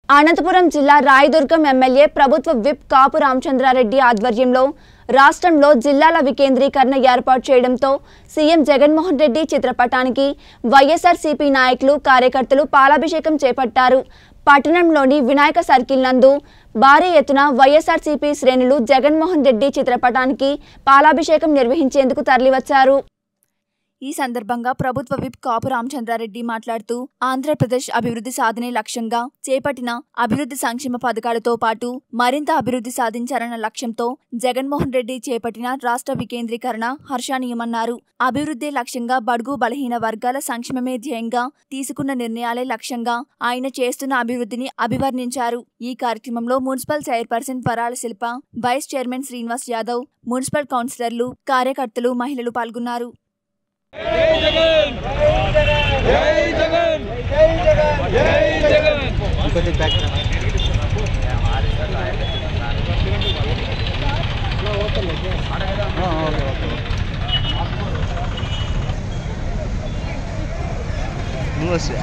అనంతపురం జిల్లా రాయదుర్గం ఎమ్మెల్యే ప్రభుత్వ విప్ కాపు రామచంద్రారెడ్డి ఆధ్వర్యంలో రాష్ట్రంలో జిల్లాల వికేంద్రీకరణ ఏర్పాటు చేయడంతో సీఎం జగన్మోహన్ రెడ్డి చిత్రపటానికి వైఎస్ఆర్సీపీ నాయకులు కార్యకర్తలు పాలాభిషేకం చేపట్టారు। పట్టణంలోని వినాయక సర్కిల్ నందు భారీ ఎత్తున వైఎస్ఆర్సీపీ శ్రేణులు జగన్మోహన్ రెడ్డి చిత్రపటానికి పాలాభిషేకం నిర్వహించేందుకు తరలివచ్చారు। ఈ సందర్భంగా ప్రభుత్వ విప్ కాపు రామచంద్రారెడ్డి మాట్లాడుతూ ఆంధ్రప్రదేశ్ అభివృద్ధి సాధనే లక్ష్యంగా చేపట్టిన అభివృద్ధి సంక్షేమ పథకాలతో పాటు మరింత అభివృద్ధి సాధించాలన్న లక్ష్యంతో జగన్మోహన్ రెడ్డి చేపట్టిన రాష్ట్ర వికేంద్రీకరణ హర్షణీయమన్నారు। అభివృద్ధి లక్ష్యంగా బడుగు బలహీన వర్గాల సంక్షేమమే ధ్యేయంగా తీసుకున్న నిర్ణయాలే లక్ష్యంగా ఆయన చేస్తున్న అభివృద్ధిని అభివర్ణించారు। ఈ కార్యక్రమంలో municipal chairperson Varala Shilpa, vice chairman Srinivas Yadav, municipal కౌన్సిలర్లు, కార్యకర్తలు, మహిళలు పాల్గొన్నారు। जय जगन जय जगन जय जगन जय जगन इनको बैक हमारे सर आए लो वो तो लेके हां ओके ओके नमस्ते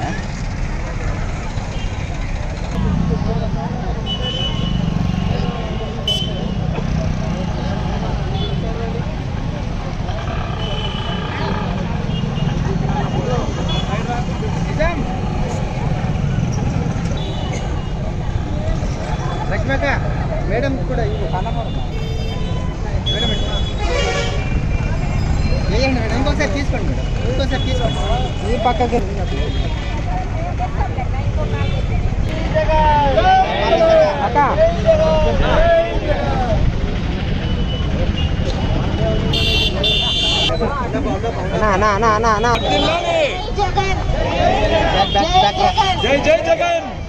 మేడం కూడా ఇది కన్నమరం మేడం వేయండి మేడం ఇంకోసారి తీసుకోండి మేడం ఇంకోసారి తీసుకోండి ఈ పక్కకి అక్క నా జై జగన్